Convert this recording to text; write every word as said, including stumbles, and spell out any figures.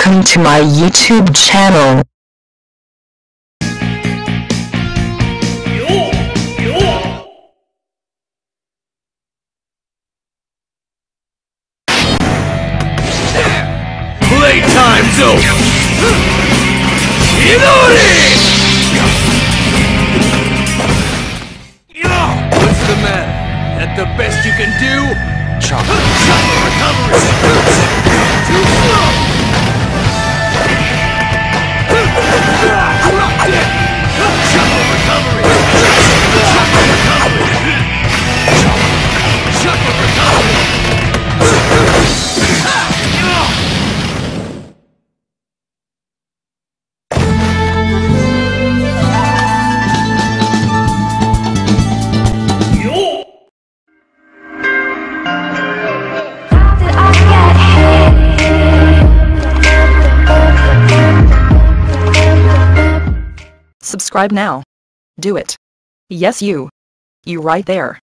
welcome to my YouTube channel. Playtime's over! Inori! What's the matter? That the best you can do? Chop. Chop recovery! Too slow! Drop dead! Chop recovery! Chop recovery! Chop recovery! Subscribe now. Do it. Yes, you. You right there.